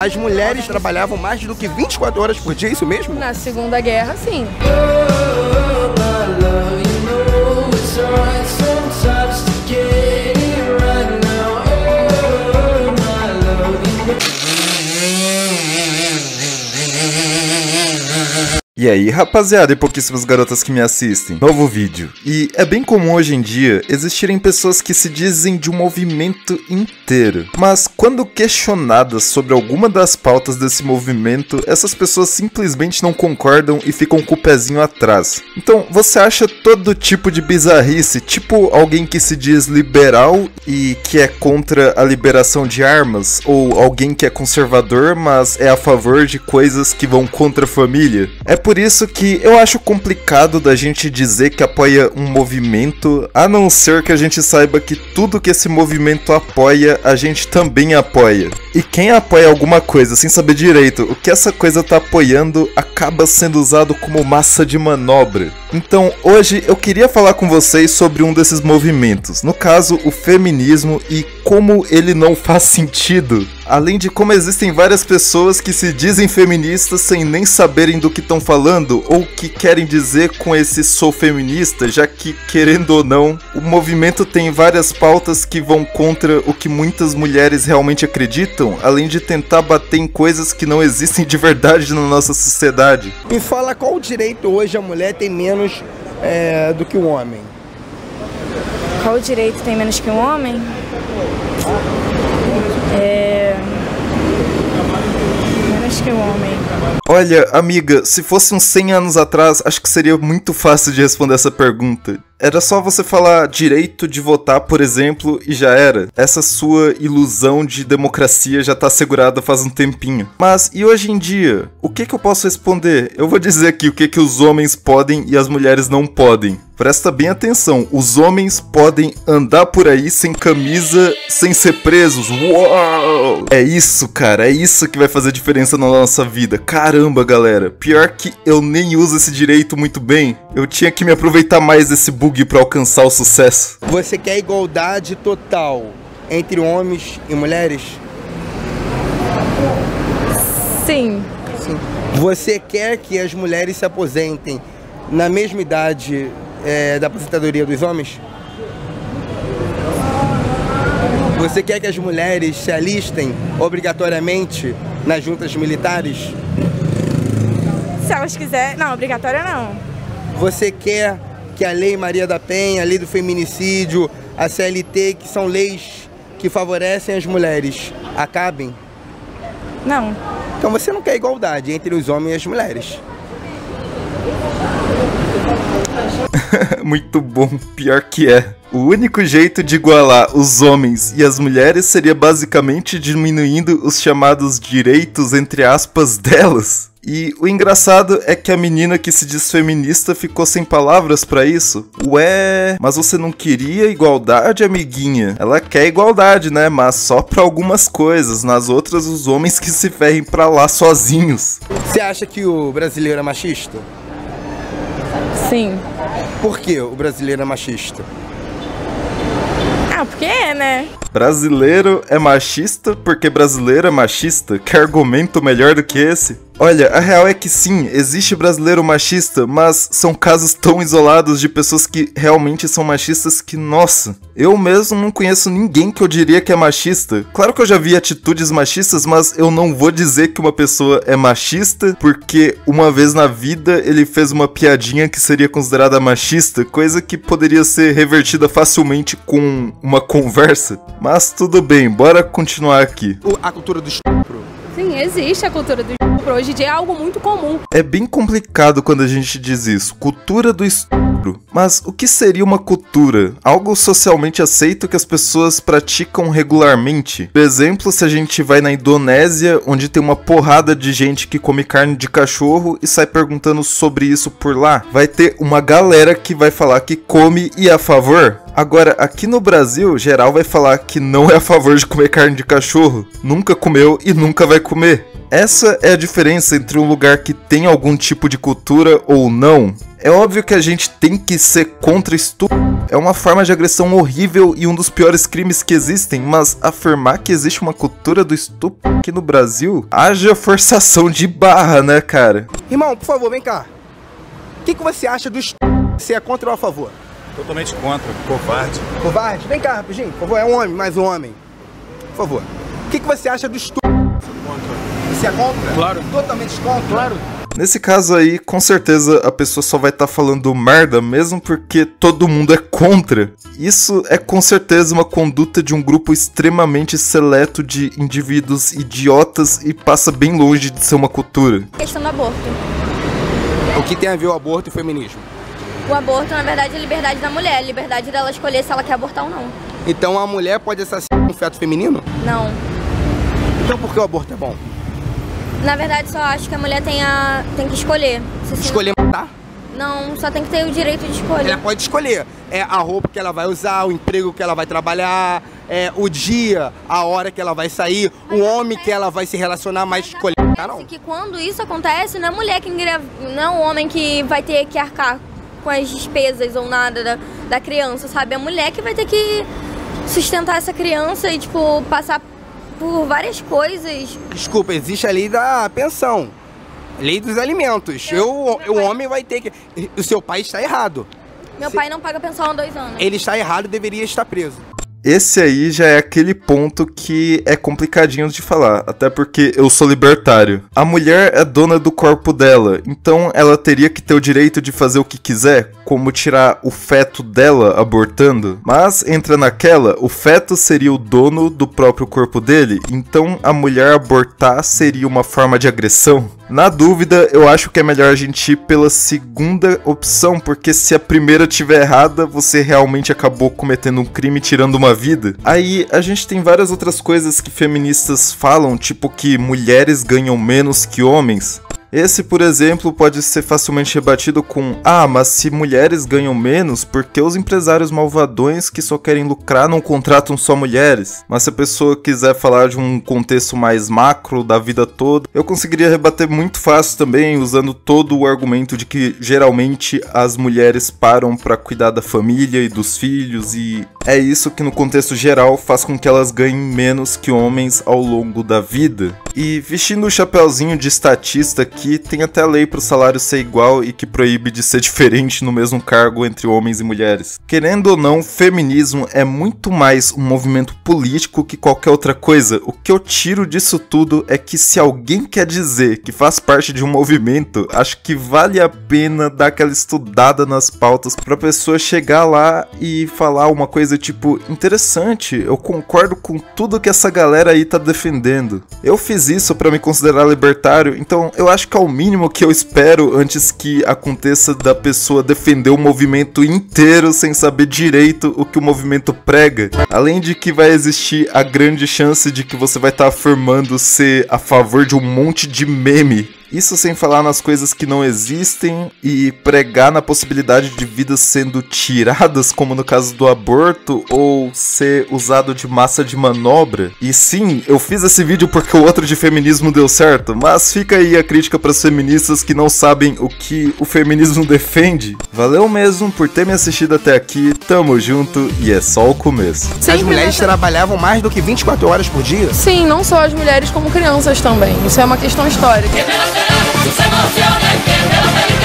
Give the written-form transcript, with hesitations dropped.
as mulheres trabalhavam mais do que 24 horas por dia, é isso mesmo? Na Segunda Guerra, sim. E aí, rapaziada e pouquíssimas garotas que me assistem, novo vídeo. E é bem comum hoje em dia existirem pessoas que se dizem de um movimento inteiro, mas quando questionadas sobre alguma das pautas desse movimento, essas pessoas simplesmente não concordam e ficam com o pezinho atrás. Então, você acha todo tipo de bizarrice, tipo alguém que se diz liberal e que é contra a liberação de armas, ou alguém que é conservador, mas é a favor de coisas que vão contra a família? É por isso que eu acho complicado da gente dizer que apoia um movimento, a não ser que a gente saiba que tudo que esse movimento apoia, a gente também apoia. E quem apoia alguma coisa sem saber direito o que essa coisa tá apoiando, acaba sendo usado como massa de manobra. Então, hoje eu queria falar com vocês sobre um desses movimentos, no caso, o feminismo, e como ele não faz sentido. Além de como existem várias pessoas que se dizem feministas sem nem saberem do que estão falando, ou que querem dizer com esse sou feminista, já que, querendo ou não, o movimento tem várias pautas que vão contra o que muitas mulheres realmente acreditam, além de tentar bater em coisas que não existem de verdade na nossa sociedade. Me fala qual direito hoje a mulher tem menos do que o homem. Qual direito tem menos que um homem? Menos que um homem. Olha, amiga, se fosse uns 100 anos atrás, acho que seria muito fácil de responder essa pergunta. Era só você falar direito de votar, por exemplo, e já era. Essa sua ilusão de democracia já tá assegurada faz um tempinho. Mas, e hoje em dia? O que eu posso responder? Eu vou dizer aqui o que os homens podem e as mulheres não podem. Presta bem atenção, os homens podem andar por aí sem camisa, sem ser presos. Uau! É isso, cara, é isso que vai fazer diferença na nossa vida. Caramba, galera, pior que eu nem uso esse direito muito bem. Eu tinha que me aproveitar mais desse bug pra alcançar o sucesso. Você quer igualdade total entre homens e mulheres? Sim. Sim. Você quer que as mulheres se aposentem na mesma idade da aposentadoria dos homens? Você quer que as mulheres se alistem obrigatoriamente nas juntas militares? Se elas quiserem... Não, obrigatória não. Você quer que a Lei Maria da Penha, a Lei do Feminicídio, a CLT, que são leis que favorecem as mulheres, acabem? Não. Então você não quer igualdade entre os homens e as mulheres. Muito bom, pior que é. O único jeito de igualar os homens e as mulheres seria basicamente diminuindo os chamados direitos, entre aspas, delas. E o engraçado é que a menina que se diz feminista ficou sem palavras pra isso. Ué, mas você não queria igualdade, amiguinha? Ela quer igualdade, né? Mas só pra algumas coisas. Nas outras, os homens que se ferrem pra lá sozinhos. Você acha que o brasileiro é machista? Sim. Por que o brasileiro é machista? Ah, porque é, né? Brasileiro é machista porque brasileiro é machista? Que argumento melhor do que esse? Olha, a real é que sim, existe brasileiro machista, mas são casos tão isolados de pessoas que realmente são machistas que, nossa, eu mesmo não conheço ninguém que eu diria que é machista. Claro que eu já vi atitudes machistas, mas eu não vou dizer que uma pessoa é machista porque uma vez na vida ele fez uma piadinha que seria considerada machista, coisa que poderia ser revertida facilmente com uma conversa. Mas tudo bem, bora continuar aqui. A cultura do estupro. Sim, existe a cultura do estupro. Hoje em dia é algo muito comum. É bem complicado quando a gente diz isso, cultura do estupro. Mas o que seria uma cultura? Algo socialmente aceito que as pessoas praticam regularmente? Por exemplo, se a gente vai na Indonésia, onde tem uma porrada de gente que come carne de cachorro e sai perguntando sobre isso por lá, vai ter uma galera que vai falar que come e é a favor. Agora, aqui no Brasil, geral vai falar que não é a favor de comer carne de cachorro, nunca comeu e nunca vai comer. Essa é a diferença entre um lugar que tem algum tipo de cultura ou não. É óbvio que a gente tem que ser contra estupro. É uma forma de agressão horrível e um dos piores crimes que existem, mas afirmar que existe uma cultura do estupro aqui no Brasil, haja forçação de barra, né, cara? Irmão, por favor, vem cá. O que você acha do estupro? Você é contra ou a favor? Totalmente contra, covarde. Covarde? Vem cá, rapidinho, por favor, é um homem, mais um homem. Por favor. O que você acha do estupro? Contra. Você é contra? Claro. Totalmente contra? Claro. Nesse caso aí, com certeza a pessoa só vai estar falando merda, mesmo porque todo mundo é contra. Isso é com certeza uma conduta de um grupo extremamente seleto de indivíduos idiotas e passa bem longe de ser uma cultura. Questão do aborto. O que tem a ver o aborto e o feminismo? O aborto, na verdade, é a liberdade da mulher. A liberdade dela escolher se ela quer abortar ou não. Então a mulher pode assassinar um feto feminino? Não. Então por que o aborto é bom? Na verdade, só acho que a mulher tem que escolher. Escolher matar? Não, só tem que ter o direito de escolher. Ela pode escolher. É a roupa que ela vai usar, o emprego que ela vai trabalhar, o dia, a hora que ela vai sair, o homem que ela vai se relacionar, mas escolher matar não. Que quando isso acontece, não é a mulher que não é o homem que vai ter que arcar com as despesas ou nada da criança, sabe? É a mulher que vai ter que sustentar essa criança e, tipo, passar por várias coisas. Desculpa, existe a lei da pensão, lei dos alimentos. O homem vai ter que... O seu pai está errado. Meu pai não paga pensão há 2 anos. Ele está errado e deveria estar preso. Esse aí já é aquele ponto que é complicadinho de falar, até porque eu sou libertário. A mulher é dona do corpo dela, então ela teria que ter o direito de fazer o que quiser, como tirar o feto dela abortando. Mas entra naquela, o feto seria o dono do próprio corpo dele, então a mulher abortar seria uma forma de agressão. Na dúvida, eu acho que é melhor a gente ir pela segunda opção, porque se a primeira estiver errada, você realmente acabou cometendo um crime tirando uma vida. Aí a gente tem várias outras coisas que feministas falam, tipo que mulheres ganham menos que homens. Esse, por exemplo, pode ser facilmente rebatido com: ah, mas se mulheres ganham menos, por que os empresários malvadões que só querem lucrar não contratam só mulheres? Mas se a pessoa quiser falar de um contexto mais macro da vida toda, eu conseguiria rebater muito fácil também, usando todo o argumento de que geralmente as mulheres param para cuidar da família e dos filhos, e é isso que no contexto geral faz com que elas ganhem menos que homens ao longo da vida. E vestindo o chapéuzinho de estatista aqui, tem até lei para o salário ser igual e que proíbe de ser diferente no mesmo cargo entre homens e mulheres. Querendo ou não, feminismo é muito mais um movimento político que qualquer outra coisa. O que eu tiro disso tudo é que se alguém quer dizer que faz parte de um movimento, acho que vale a pena dar aquela estudada nas pautas pra pessoa chegar lá e falar uma coisa tipo: interessante, eu concordo com tudo que essa galera aí tá defendendo. Eu fiz isso pra me considerar libertário, então eu acho que é o mínimo que eu espero antes que aconteça da pessoa defender o movimento inteiro sem saber direito o que o movimento prega. Além de que vai existir a grande chance de que você vai estar afirmando ser a favor de um monte de meme. Isso sem falar nas coisas que não existem e pregar na possibilidade de vidas sendo tiradas, como no caso do aborto, ou ser usado de massa de manobra. E sim, eu fiz esse vídeo porque o outro de feminismo deu certo, mas fica aí a crítica para as feministas que não sabem o que o feminismo defende. Valeu mesmo por ter me assistido até aqui, tamo junto e é só o começo. As mulheres trabalhavam mais do que 24 horas por dia? Sim, não só as mulheres como crianças também. Isso é uma questão histórica. Se emociona y pierde la